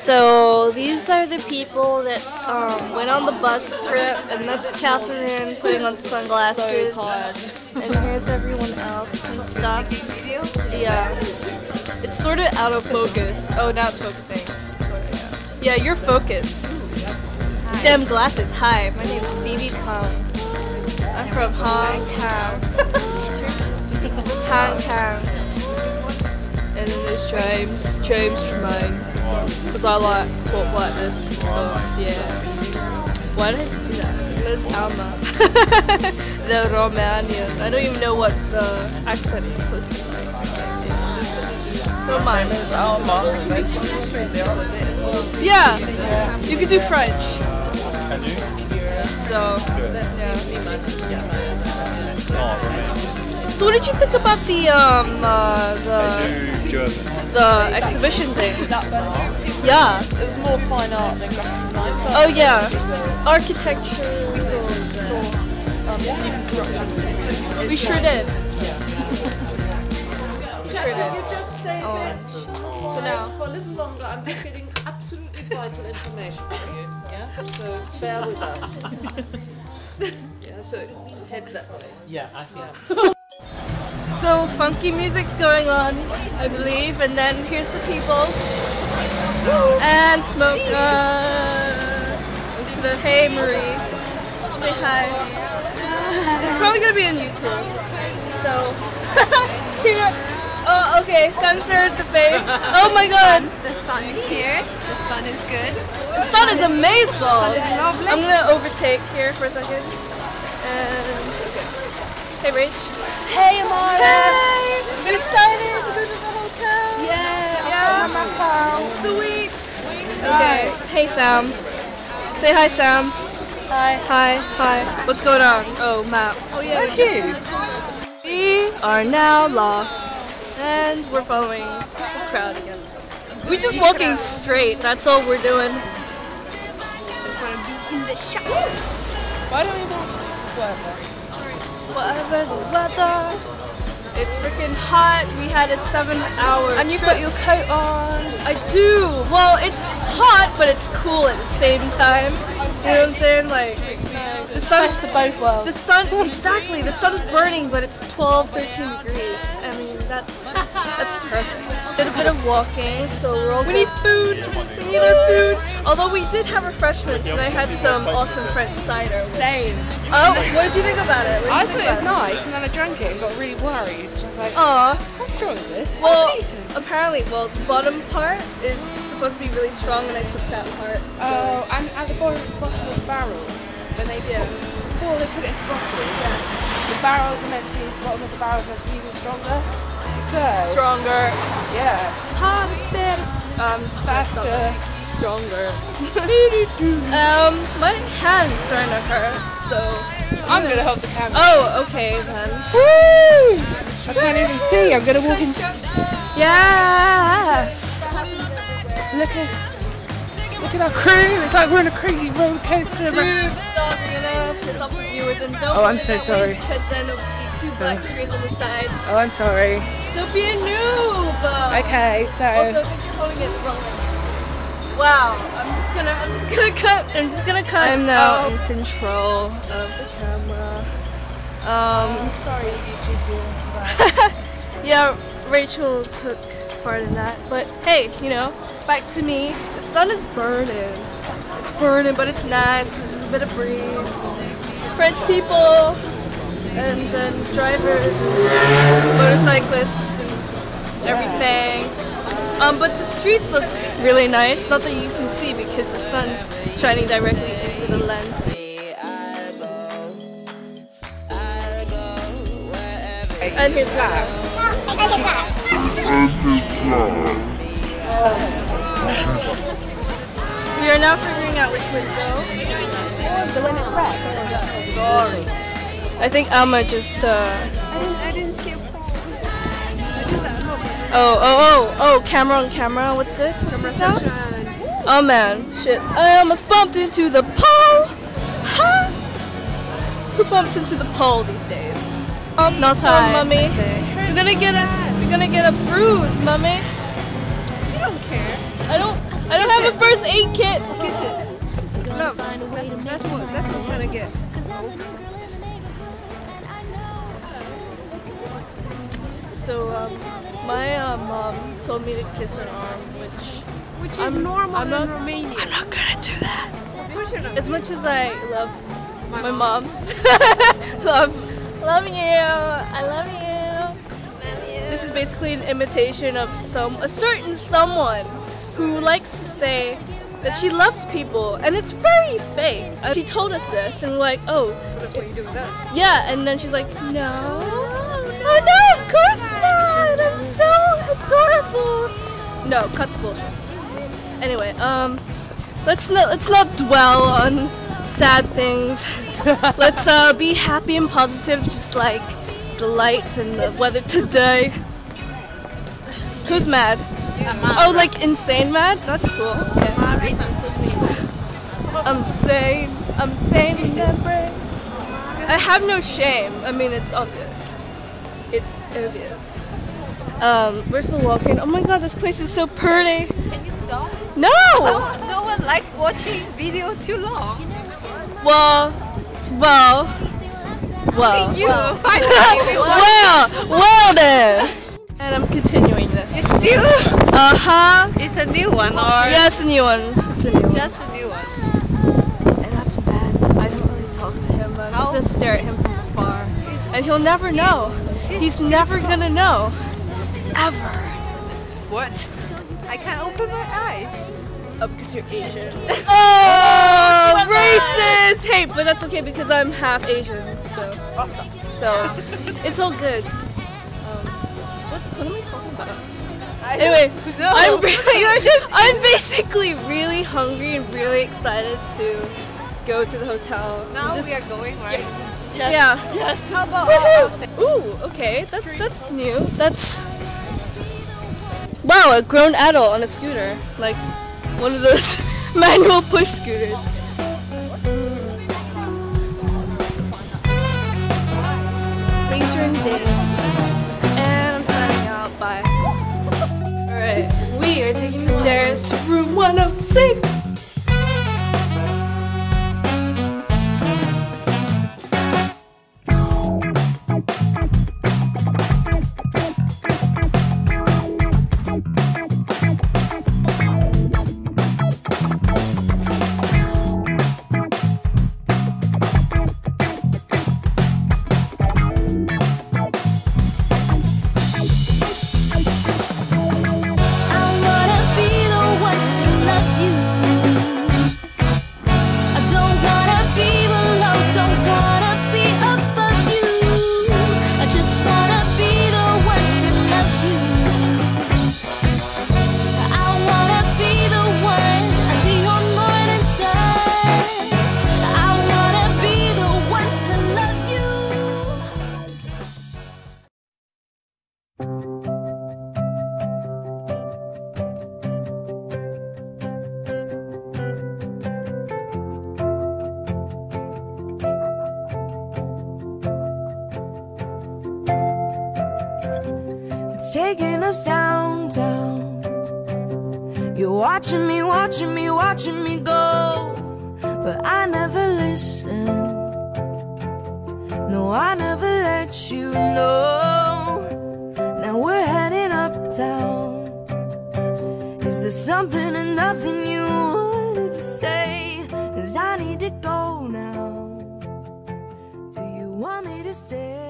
So these are the people that went on the bus trip, and that's Catherine putting on sunglasses. So tired. And here's everyone else and stuff. Yeah. It's sort of out of focus. Oh, now it's focusing. Sort of, yeah. Yeah, you're focused. Hi. Damn glasses. Hi, my name's Phoebe Kong. I'm from Hong Kong. Hong Kong. And then there's James Tremaine. Because I like talk like this. So, yeah. Why did I do that? There's Alma. The Romanian. I don't even know what the accent is supposed to be like. Don't mind. Yeah, you could do French. Can you? So, yeah. So what did you think about the exhibition thing? Yeah. It was more fine art than graphic design. Oh yeah. Architecture. Deconstruction. We sure did. You just stay a bit So now. for a little longer. I'm just getting absolutely vital information for you. Yeah. So bear with us. Yeah. So head that way. Yeah, I think. So funky music's going on, I believe, and then here's the people. And Smoke. Hey Marie. Say hi. It's probably gonna be on YouTube. So here. Oh, okay, censored the face. Oh my god. The sun is here. The sun is good. The sun is amazeballs. It's lovely. I'm gonna overtake here for a second. And okay. Hey Rach. Hey Amara. Hey. I'm excited to go to the hotel. Yeah. Sweet. Okay. Hey Sam. Say hi Sam. Hi. Hi. Hi. What's going on? Oh, map. Oh yeah. Where's you? We are now lost. And we're following the crowd again. We're just walking straight, that's all we're doing. I just want to be in the shop. Why don't we walk? Whatever the weather. It's freaking hot. We had a 7-hour And you've trip. got your coat on. I do. Well, it's hot, but it's cool at the same time. You know what I'm saying? Like, the sun's Best of both worlds. The sun, exactly. The sun's burning, but it's 12, 13 degrees. I mean, that's perfect. Did a bit of walking, so we're all. We need food. We need our food. Although we did have refreshments, and I had some awesome French cider. Same. Oh, what did you think about it? I thought it was nice, and then I drank it and got really worried. I was like, Aw. how strong is this? Well, apparently, the bottom part is supposed to be really strong, and I took that part. So. Oh, and at the bottom of the barrel, when they before they put it into bottle, the barrels are meant to be, the bottom of the barrels are meant to be even stronger. So, Stronger. yeah. Harder, better. Just Faster. Stronger. My hand's starting to hurt, so. I'm gonna hold the camera. Oh, okay then. Woo! I can't even see. I'm gonna walk in. Yeah. Look at our crew. It's like we're on a crazy roller coaster. Dude, stop, you're gonna piss off the viewers and don't. Oh, I'm so sorry. Because then it'll be 2 black screens on the side. Oh, I'm sorry. Don't be a noob. Okay, so. Also, I think you're holding it the wrong way. Wow, I'm just gonna cut. I'm now in control of the camera. Sorry, YouTube. Yeah, Rachel took part in that, but hey, back to me. The sun is burning. It's burning, but it's nice because there's a bit of breeze. French people and drivers and motorcyclists and everything. But the streets look really nice. Not that you can see because the sun's shining directly into the lens. And here's that. We are now figuring out which way to go. So when it's red. Sorry. I think Alma just I didn't see a pole. Oh, camera on camera. What's this? What's this now? Oh man, shit. I almost bumped into the pole! Huh? Who bumps into the pole these days? Not I, mummy. You're gonna get a bruise, mummy. You don't care. I don't have a just ate Kit. Kiss it. Look, that's what's gonna get. So my mom told me to kiss her arm, Which is I'm normal not- in Romania. I'm not gonna do that. Of course you're not. As much as I love my mom. mom, love you, I love you. This is basically an imitation of a certain someone who likes to say that she loves people, and it's very fake. She told us this, and we're like, oh, So that's what you do with us. yeah, and then she's like, no, oh no, of course not. I'm so adorable. No, cut the bullshit. Anyway, let's not dwell on sad things. Let's be happy and positive, just like the light and the weather today. Who's mad? Oh, like insane mad? That's cool. Okay. I'm sane in that brain. I have no shame. I mean, it's obvious. It's obvious. We're still walking. Oh my god, this place is so pretty. Can you stop? No! No one like watching video too long. Well. You. Well then. And I'm continuing this. Still? Uh-huh. It's a new one or Yeah, it's a new one. It's a new one. just a new one? And that's bad. I don't really talk to him. I'm just How? gonna stare at him from afar. And he'll never know. He's never gonna know. Ever. What? I can't open my eyes. Oh, because you're Asian. Oh, racist! Hey, but that's okay because I'm half Asian, so it's all good. What am I talking about? Anyway, I'm basically really hungry and really excited to go to the hotel. Now Just- we are going, right? Yeah. Yes. How about Ooh, okay, that's new. That's wow, a grown adult on a scooter, like one of those manual push scooters. Later in the day, and I'm signing out. Bye. All right, we are taking the stairs to room 106. It's taking us downtown. You're watching me go, but I never listen. No, I never let you know. Now we're heading uptown. Is there something and nothing you wanted to say? 'Cause I need to go now. Do you want me to stay?